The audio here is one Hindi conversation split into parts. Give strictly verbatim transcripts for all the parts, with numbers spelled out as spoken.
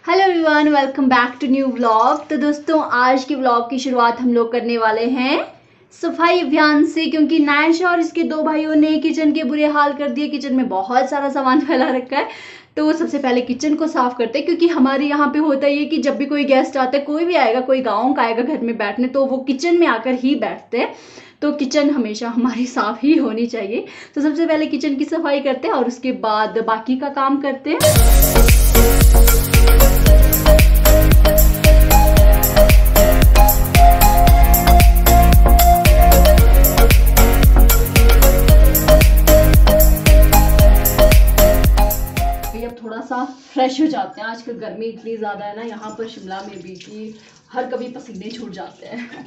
Hello everyone, welcome back to new vlog. तो दोस्तों, आज के व्लॉग की शुरुआत हम लोग करने वाले हैं सफाई अभियान से, क्योंकि नायशा और इसके दो भाइयों ने किचन के बुरे हाल कर दिए। किचन में बहुत सारा सामान फैला रखा है, तो सबसे पहले किचन को साफ करते हैं। क्योंकि हमारे यहाँ पे होता है कि जब भी कोई गेस्ट आता है, कोई भी आएगा, कोई गाँव का आएगा घर में बैठने, तो वो किचन में आकर ही बैठते हैं। तो किचन हमेशा हमारी साफ ही होनी चाहिए। तो सबसे पहले किचन की सफाई करते हैं और उसके बाद बाकी का काम करते हैं। थोड़ा सा फ्रेश हो जाते हैं। आजकल गर्मी इतनी ज़्यादा है ना यहाँ पर शिमला में भी कि हर कभी पसीने छूट जाते हैं।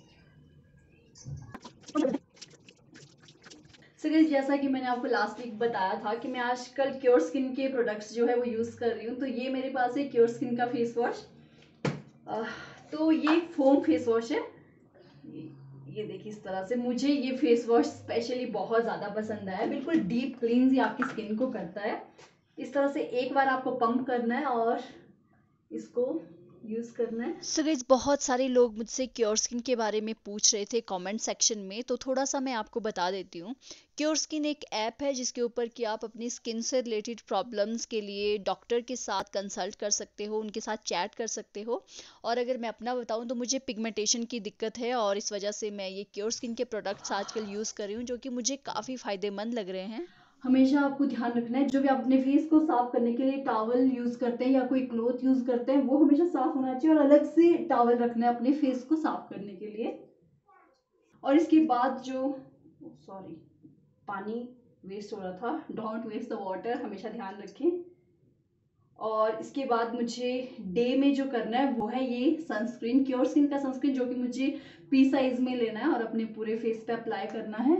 सो गाइस, जैसा कि मैंने आपको लास्ट वीक बताया था कि मैं आजकल क्योर स्किन के प्रोडक्ट्स जो है वो यूज़ कर रही हूँ। तो ये मेरे पास है क्योर स्किन का फेस वॉश। तो ये फोम फेस वॉश है। ये देखिए, इस तरह से मुझे ये फेस वॉश स्पेशली बहुत ज़्यादा पसंद है। बिल्कुल डीप क्लींस ही आपकी स्किन को करता है। इस तरह से एक बार आपको पंप करना है और इसको यूज करना है। सो गाइस, बहुत सारे लोग मुझसे क्योर स्किन के बारे में पूछ रहे थे कमेंट सेक्शन में, तो थोड़ा सा मैं आपको बता देती हूँ। क्योर स्किन एक ऐप है जिसके ऊपर कि आप अपनी स्किन से रिलेटेड प्रॉब्लम्स के लिए डॉक्टर के साथ कंसल्ट कर सकते हो, उनके साथ चैट कर सकते हो। और अगर मैं अपना बताऊँ तो मुझे पिगमेंटेशन की दिक्कत है और इस वजह से मैं ये क्योर स्किन के प्रोडक्ट्स आजकल यूज़ कर रही हूँ, जो कि मुझे काफ़ी फ़ायदेमंद लग रहे हैं। हमेशा आपको ध्यान रखना है, जो भी आप अपने फेस को साफ करने के लिए टॉवल यूज करते हैं या कोई क्लॉथ यूज करते हैं, वो हमेशा साफ होना चाहिए और अलग से टॉवल रखना है अपने फेस को साफ करने के लिए। और इसके बाद जो सॉरी पानी वेस्ट हो रहा था, डोंट वेस्ट द वाटर, हमेशा ध्यान रखें। और इसके बाद मुझे डे में जो करना है वो है ये सनस्क्रीन, क्योर स्किन का सनस्क्रीन, जो कि मुझे पी साइज में लेना है और अपने पूरे फेस पे अप्लाई करना है।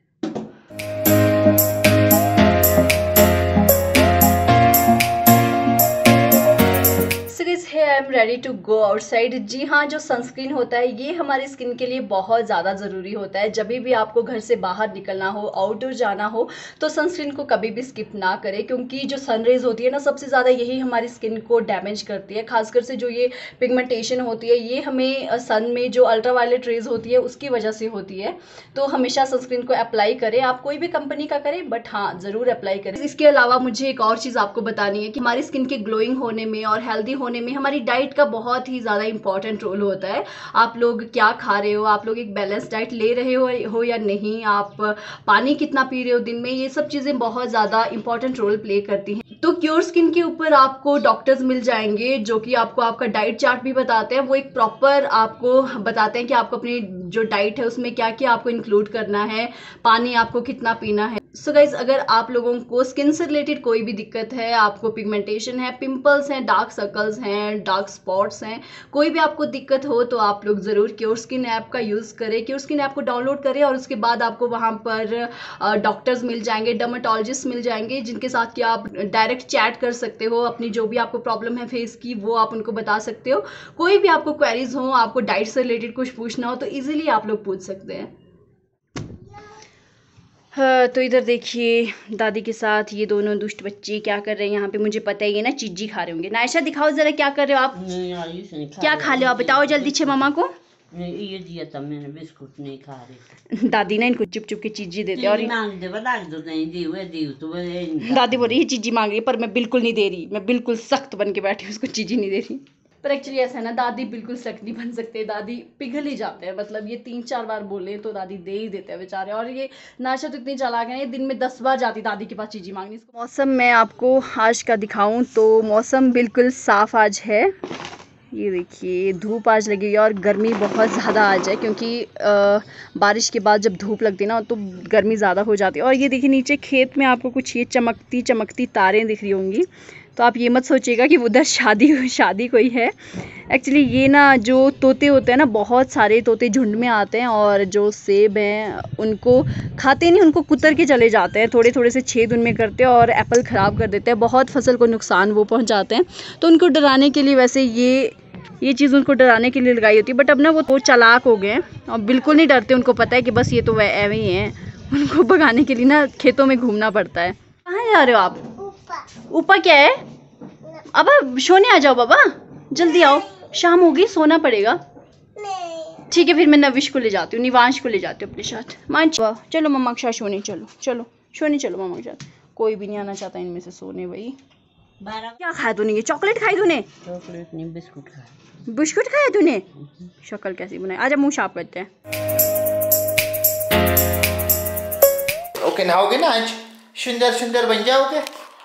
I am ready to go outside. जी हाँ, जो सनस्क्रीन होता है ये हमारी स्किन के लिए बहुत ज़्यादा ज़रूरी होता है। जब भी आपको घर से बाहर निकलना हो, आउटडोर जाना हो, तो सनस्क्रीन को कभी भी स्किप ना करें। क्योंकि जो सनरेज होती है ना, सबसे ज़्यादा यही हमारी स्किन को डैमेज करती है। खासकर से जो ये पिगमेंटेशन होती है, ये हमें सन में जो अल्ट्रावायलेट रेज होती है उसकी वजह से होती है। तो हमेशा सनस्क्रीन को अप्लाई करें, आप कोई भी कंपनी का करें, बट हाँ ज़रूर अप्लाई करें। इसके अलावा मुझे एक और चीज़ आपको बतानी है कि हमारी स्किन के ग्लोइंग होने में और हेल्दी होने में हमारी डाइट का बहुत ही ज़्यादा इंपॉर्टेंट रोल होता है। आप लोग क्या खा रहे हो, आप लोग एक बैलेंस डाइट ले रहे हो हो या नहीं, आप पानी कितना पी रहे हो दिन में, ये सब चीज़ें बहुत ज़्यादा इंपॉर्टेंट रोल प्ले करती हैं। तो क्योर स्किन के ऊपर आपको डॉक्टर्स मिल जाएंगे जो कि आपको आपका डाइट चार्ट भी बताते हैं। वो एक प्रॉपर आपको बताते हैं कि आपको अपनी जो डाइट है उसमें क्या क्या आपको इंक्लूड करना है, पानी आपको कितना पीना है। सो गाइज, अगर आप लोगों को स्किन से रिलेटेड कोई भी दिक्कत है, आपको पिगमेंटेशन है, पिंपल्स हैं, डार्क सर्कल्स हैं, डार्क स्पॉट्स हैं, कोई भी आपको दिक्कत हो, तो आप लोग ज़रूर क्योर स्किन ऐप का यूज़ करें। क्योर स्किन ऐप को डाउनलोड करें और उसके बाद आपको वहाँ पर डॉक्टर्स मिल जाएंगे, डर्मेटोलॉजिस्ट मिल जाएंगे, जिनके साथ कि आप डायरेक्ट चैट कर सकते हो। अपनी जो भी आपको प्रॉब्लम है फेस की, वो आप उनको बता सकते हो। कोई भी आपको क्वेरीज हो, आपको डाइट से रिलेटेड कुछ पूछना हो, तो ईजिली आप लोग पूछ सकते हैं। हाँ, तो इधर देखिए दादी के साथ ये दोनों दुष्ट बच्चे क्या कर रहे हैं यहाँ पे। मुझे पता ही है ना, चीजी खा रहे होंगे। नायशा, दिखाओ जरा क्या कर रहे हो आप। नहीं, क्या खा रहे हो आप, बताओ जल्दी से मामा को। ये दिया था मैंने, बिस्कुट नहीं खा रही। दादी ना इनको चुप चुप के चीजी देते हैं। और दादी बोल रही है चीजी मांग रही है, पर मैं बिल्कुल नहीं दे रही, मैं बिल्कुल सख्त बन के बैठी हूँ, उसको चीजी नहीं दे रही। पर एक्चुअली ऐसा है ना, दादी बिल्कुल सख्त नहीं बन सकते, दादी पिघल ही जाते हैं। मतलब ये तीन चार बार बोले तो दादी दे ही देते हैं बेचारे। और ये नायशा तो इतनी चालाक है, ये दिन में दस बार जाती दादी के पास चीजी मांगनी। मौसम मैं आपको आज का दिखाऊं तो मौसम बिल्कुल साफ आज है। ये देखिए, धूप आज लगी है और गर्मी बहुत ज़्यादा आज है, क्योंकि आ, बारिश के बाद जब धूप लगती है ना तो गर्मी ज़्यादा हो जाती है। और ये देखिए, नीचे खेत में आपको कुछ ये चमकती चमकती तारें दिख रही होंगी, तो आप ये मत सोचिएगा कि उधर शादी शादी कोई है। एक्चुअली ये ना जो तोते होते हैं ना, बहुत सारे तोते झुंड में आते हैं और जो सेब हैं उनको खाते नहीं, उनको कुतर के चले जाते हैं, थोड़े थोड़े से छेद उनमें करते हैं और एप्पल ख़राब कर देते हैं, बहुत फसल को नुकसान वो पहुंचाते हैं। तो उनको डराने के लिए वैसे ये ये चीज़ उनको डराने के लिए लगाई होती है। बट अब ना वो तो चालाक हो गए हैं और बिल्कुल नहीं डरते, उनको पता है कि बस ये तो वह ऐवे ही हैं। उनको भगाने के लिए ना खेतों में घूमना पड़ता है। कहाँ जा रहे हो आप? ऊपर क्या है? अब सोने आ जाओ बाबा, जल्दी आओ, शाम होगी, सोना पड़ेगा। ठीक है फिर मैं नविश को ले जाती हूँ, निवांश को ले जाती हूँ अपने साथ। मान चलो मम्मा के साथ सोने, चलो चलो सोने चलो मम्मा के साथ। कोई भी नहीं आना चाहता इनमें से सोने। भाई क्या खाया तूने? ये चॉकलेट खाई तूने? चॉकलेट नहीं, बिस्कुट खाया। बिस्कुट खाया तूने? शक्ल कैसी बनाई। आजा मुंह साफ करते हैं। ओके नहाओगे ना आज? सुंदर सुंदर बन जाओगे।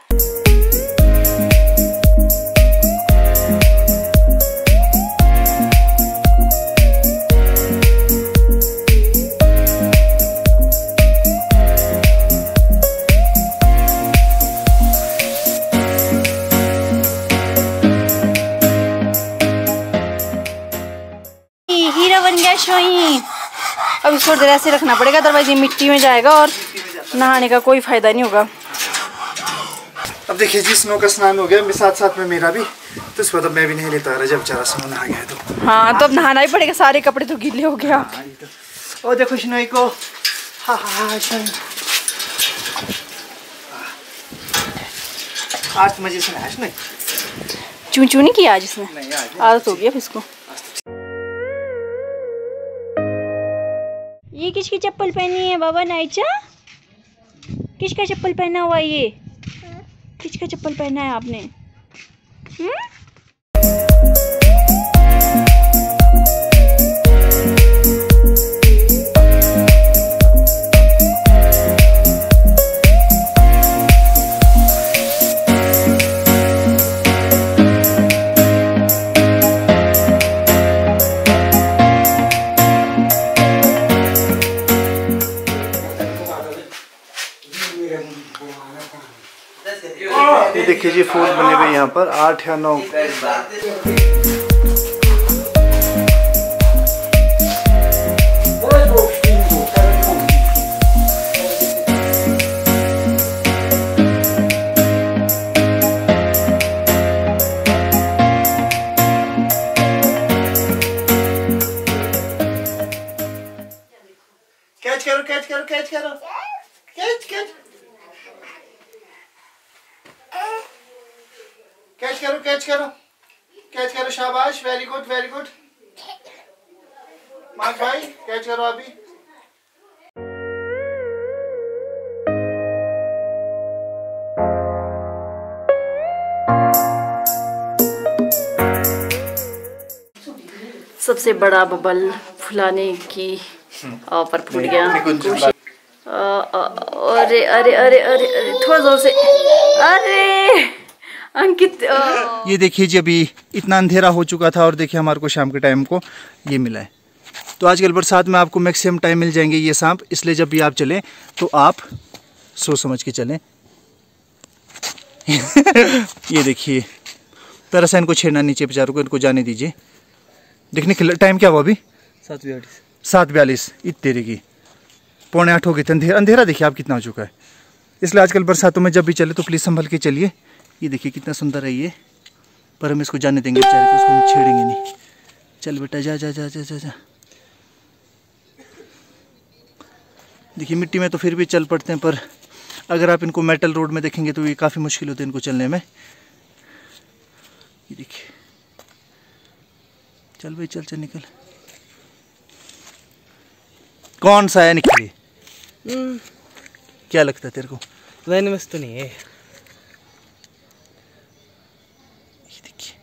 हीरा बन गया शोई। अब इसको देर ऐसे रखना पड़ेगा, अदरवाइज ये मिट्टी में जाएगा और नहाने का कोई फायदा नहीं होगा। अब देखिए जी, स्नो का स्नान हो गया, मैं साथ साथ में मेरा भी, तो इस बाद मैं भी नहीं लेता रहा जब बेचारा स्नो नहा गया तो। हाँ तो अब नहाना ही पड़ेगा, सारे कपड़े तो गीले हो गया। ओ देखो स्नोई को, हाँ हाँ हाँ स्नोई आज मजे से नहा। स्नोई चू चू नहीं किया आज इसने, नहीं आज आदत हो गई अब इसको। ये किसकी चप्पल पहनी है बाबा नाइचा? किसका चप्पल पहना हुआ है ये? किसका चप्पल पहना है आपने? हुँ? ये देखिए जी, फूल बने हुए यहाँ पर आठ या नौ। कैच करो कैच करो कैच करो कैच कैच कैच करो कैच करो कैच करो, शाबाश, very good very good. Mark भाई कैच करो अभी। सबसे बड़ा बबल फुलाने की ऑफर फूट गया। अरे अरे अरे अरे अरे थोड़ा जोर से, अरे अंकित। ये देखिए जी, अभी इतना अंधेरा हो चुका था और देखिए हमारे को शाम के टाइम को ये मिला है। तो आजकल बरसात में आपको मैक्सिमम टाइम मिल जाएंगे ये सांप, इसलिए जब भी आप चलें तो आप सोच समझ के चलें। ये देखिए, तरह से इनको छेड़ना नीचे बेचारों को, इनको जाने दीजिए। देखने के टाइम क्या हुआ अभी? सात बयालीस सात बयालीस इतने की पौने आठ हो गए थे। अंधेरा अंधेरा देखिए आप कितना हो चुका है। इसलिए आजकल बरसातों में जब भी चले तो प्लीज़ संभल के चलिए। ये देखिए कितना सुंदर है ये, पर हम इसको जाने देंगे बेचारे को, उसको हम छेड़ेंगे नहीं। चल बेटा जा जा जा जा जा जा। देखिए मिट्टी में तो फिर भी चल पड़ते हैं, पर अगर आप इनको मेटल रोड में देखेंगे तो ये काफ़ी मुश्किल होती है इनको चलने में। ये देखिए, चल भाई चल चल निकल। कौन सा है निकली? क्या लगता है तेरे को? वेनमस तो नहीं है। ये देखिए,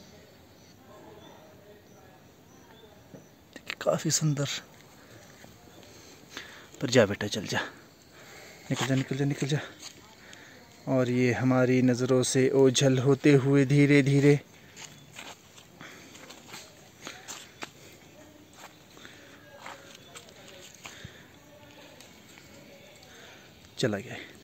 देखिए काफी सुंदर। पर जा बेटा चल जा, निकल जा निकल जा निकल जा। और ये हमारी नज़रों से ओझल होते हुए धीरे धीरे चला गया है।